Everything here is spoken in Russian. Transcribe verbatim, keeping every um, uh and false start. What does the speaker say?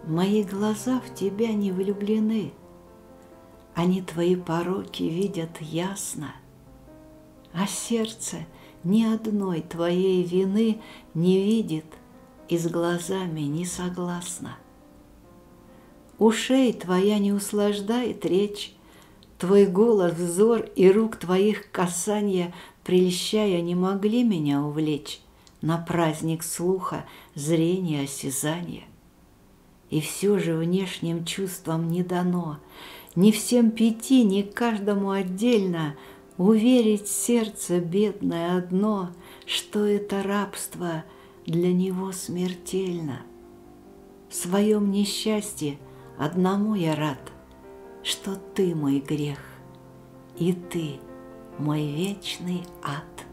Мои глаза в тебя не влюблены, они твои пороки видят ясно, а сердце ни одной твоей вины не видит и с глазами не согласно. Ушей твоя не услаждает речь, твой голос, взор и рук твоих касанья, прельщая, не могли меня увлечь на праздник слуха, зрения, осязания. И все же внешним чувствам не дано, ни всем пяти, ни каждому отдельно уверить сердце бедное одно, что это рабство для него смертельно. В своем несчастье одному я рад, что ты мой грех, и ты мой вечный ад.